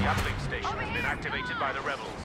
The uplink station has been activated by the rebels.